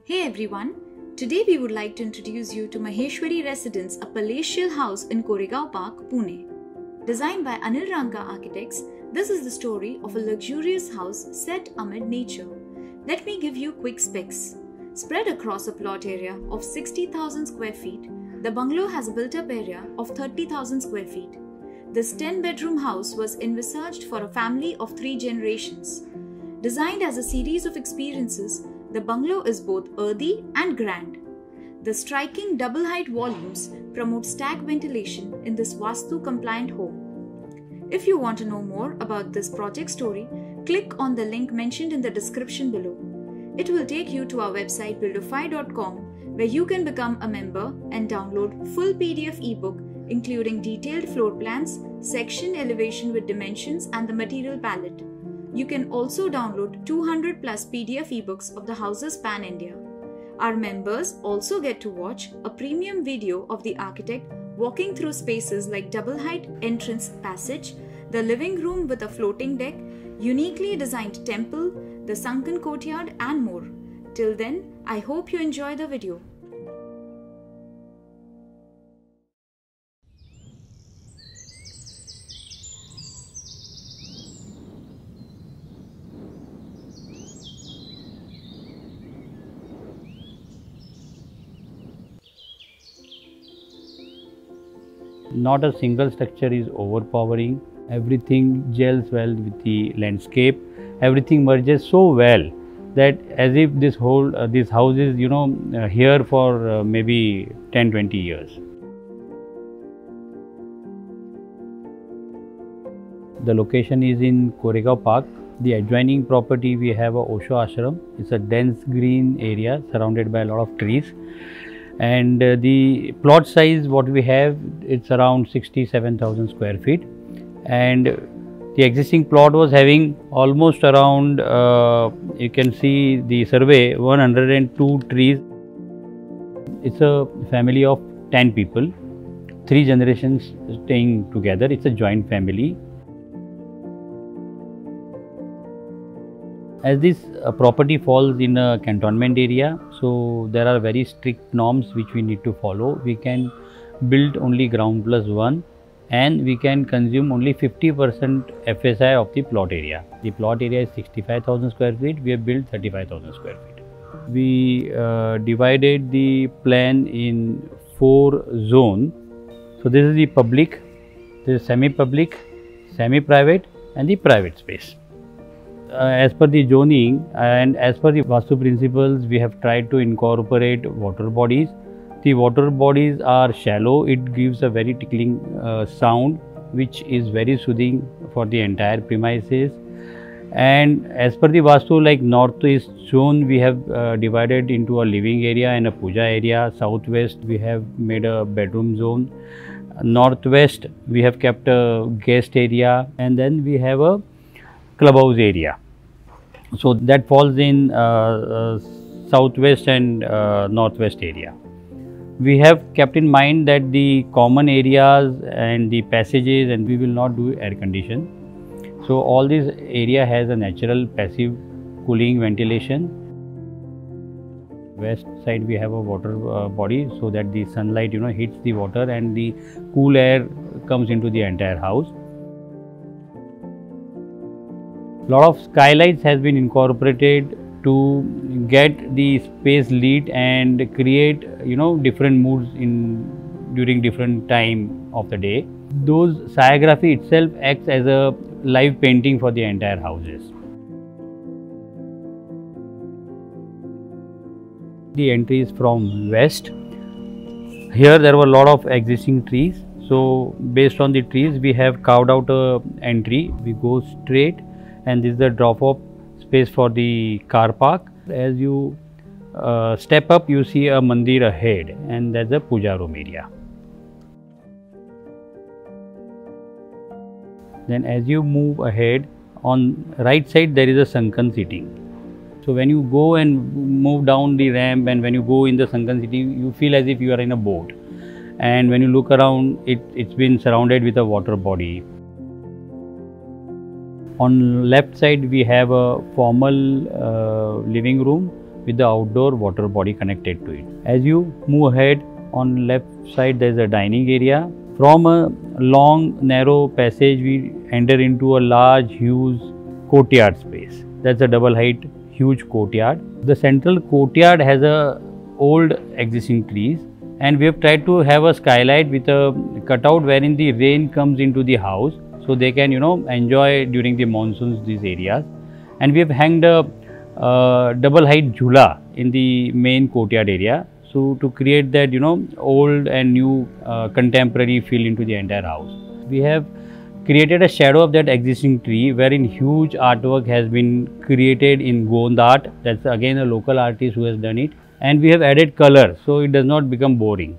Hey everyone, today we would like to introduce you to Maheshwari Residence, a palatial house in Koregaon Park, Pune. Designed by Anil Ranka Architects, this is the story of a luxurious house set amid nature. Let me give you quick specs. Spread across a plot area of 60,000 square feet, the bungalow has a built-up area of 30,000 square feet. This 10-bedroom house was envisaged for a family of 3 generations. Designed as a series of experiences, the bungalow is both earthy and grand. The striking double-height volumes promote stack ventilation in this Vastu-compliant home. If you want to know more about this project story, click on the link mentioned in the description below. It will take you to our website buildify.com, where you can become a member and download full PDF ebook including detailed floor plans, section elevation with dimensions and the material palette. You can also download 200 plus PDF ebooks of the houses pan-India. Our members also get to watch a premium video of the architect walking through spaces like double-height entrance passage, the living room with a floating deck, uniquely designed temple, the sunken courtyard and more. Till then, I hope you enjoy the video. Not a single structure is overpowering. Everything gels well with the landscape. Everything merges so well that as if this house is here for maybe 10-20 years. The location is in Koregaon Park. The adjoining property we have a Osho Ashram. It's a dense green area surrounded by a lot of trees. And the plot size what we have, it's around 67,000 square feet, and the existing plot was having almost around you can see the survey 102 trees. It's a family of 10 people, 3 generations staying together. It's a joint family. As this property falls in a cantonment area, so there are very strict norms which we need to follow. We can build only ground plus 1 and we can consume only 50% FSI of the plot area. The plot area is 65,000 square feet, we have built 35,000 square feet. We divided the plan in 4 zones. So this is the public, this is semi-public, semi-private and the private space. As per the zoning and as per the Vastu principles, we have tried to incorporate water bodies. The water bodies are shallow. It gives a very tickling sound which is very soothing for the entire premises. And as per the Vastu, like northeast zone, we have divided into a living area and a puja area. Southwest, we have made a bedroom zone. Northwest, we have kept a guest area, and then we have a clubhouse area. So that falls in southwest and northwest area. We have kept in mind that the common areas and the passages, and we will not do air condition. So all this area has a natural passive cooling ventilation. West side we have a water body so that the sunlight hits the water and the cool air comes into the entire house. Lot of skylights has been incorporated to get the space lit and create different moods during different time of the day. Those sciography itself acts as a live painting for the entire houses. The entry is from west. Here there were a lot of existing trees, so based on the trees we have carved out a entry. We go straight, and this is the drop-off space for the car park. As you step up, you see a mandir ahead, and that's the puja room area. Then as you move ahead, on right side there is a sunken seating. So when you go and move down the ramp, and when you go in the sunken seating, you feel as if you are in a boat. And when you look around, it's been surrounded with a water body. On left side we have a formal living room with the outdoor water body connected to it. As you move ahead, on left side there is a dining area. From a long narrow passage we enter into a large huge courtyard space. That's a double height huge courtyard. The central courtyard has a old existing trees, and we have tried to have a skylight with a cutout wherein the rain comes into the house, so they can enjoy during the monsoons these areas. And we have hanged a double height jhula in the main courtyard area, so to create that old and new contemporary feel into the entire house. We have created a shadow of that existing tree wherein huge artwork has been created in Gond art. That's again a local artist who has done it, and we have added color so it does not become boring.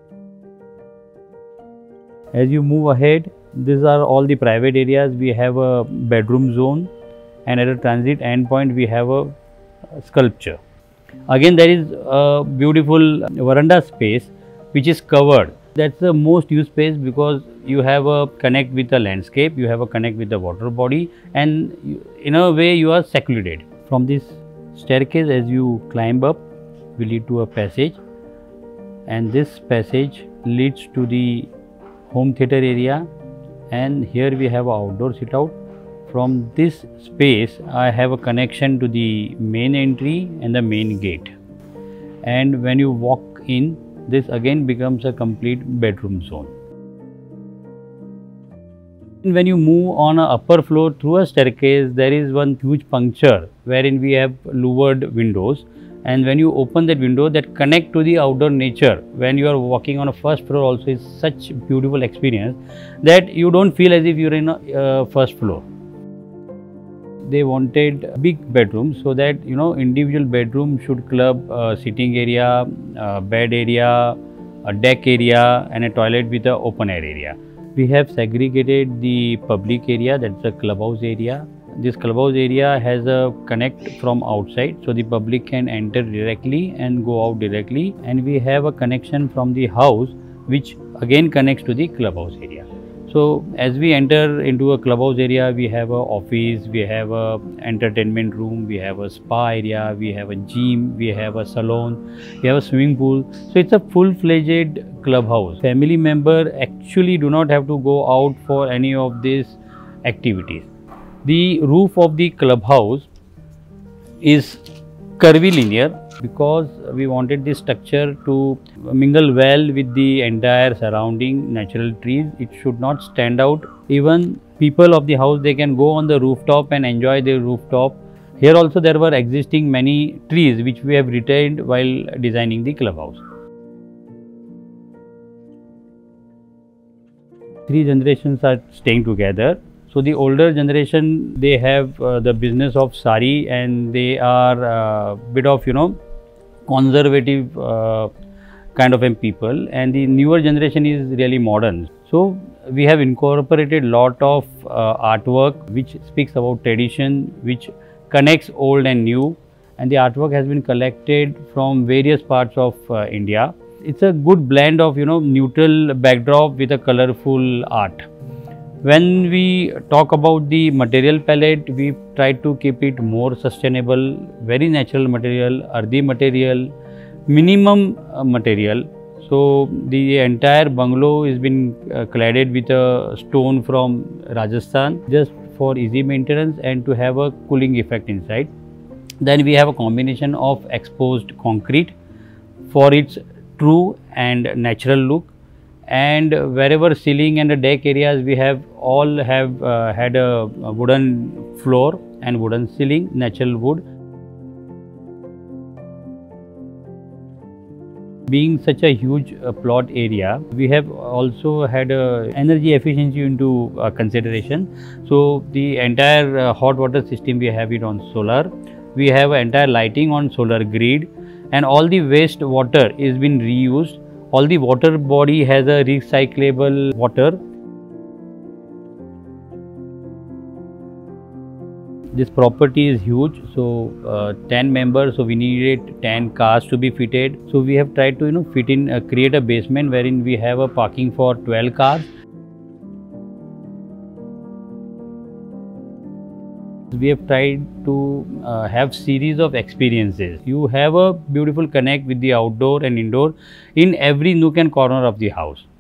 As you move ahead, these are all the private areas. We have a bedroom zone, and at a transit endpoint we have a sculpture. Again, there is a beautiful veranda space which is covered. That's the most used space because you have a connect with the landscape, you have a connect with the water body, and in a way you are secluded. From this staircase, as you climb up, will lead to a passage, and this passage leads to the home theater area, and here we have an outdoor sit out. From this space I have a connection to the main entry and the main gate, and when you walk in, this again becomes a complete bedroom zone. When you move on an upper floor through a staircase, there is one huge puncture wherein we have louvered windows, and when you open that window, that connect to the outdoor nature. When you are walking on a first floor also is such beautiful experience that you don't feel as if you're in a first floor. They wanted big bedrooms so that individual bedroom should club sitting area, bed area, a deck area, and a toilet with an open air area. We have segregated the public area, that's the clubhouse area. This clubhouse area has a connect from outside, so the public can enter directly and go out directly, and we have a connection from the house which again connects to the clubhouse area. So as we enter into a clubhouse area, we have a office, we have a entertainment room, we have a spa area, we have a gym, we have a salon, we have a swimming pool. So it's a full-fledged clubhouse. Family member actually do not have to go out for any of these activities. The roof of the clubhouse is curvilinear because we wanted this structure to mingle well with the entire surrounding natural trees. It should not stand out. Even people of the house, they can go on the rooftop and enjoy the rooftop. Here also there were existing many trees which we have retained while designing the clubhouse. Three generations are staying together. So the older generation, they have the business of sari, and they are bit of conservative kind of people, and the newer generation is really modern. So we have incorporated lot of artwork which speaks about tradition, which connects old and new, and the artwork has been collected from various parts of India. It's a good blend of neutral backdrop with a colorful art. When we talk about the material palette, we try to keep it more sustainable, very natural material, earthy material, minimum material. So the entire bungalow has been cladded with a stone from Rajasthan, just for easy maintenance and to have a cooling effect inside. Then we have a combination of exposed concrete for its true and natural look. And wherever ceiling and the deck areas, we have had a wooden floor and wooden ceiling, natural wood. Being such a huge plot area, we have also had energy efficiency into consideration. So the entire hot water system, we have it on solar. We have entire lighting on solar grid, and all the waste water is been reused. All the water body has a recyclable water. This property is huge, so 10 members, so we needed 10 cars to be fitted. So we have tried to fit in, create a basement wherein we have a parking for 12 cars. we have tried to have series of experiences. You have a beautiful connect with the outdoor and indoor in every nook and corner of the house.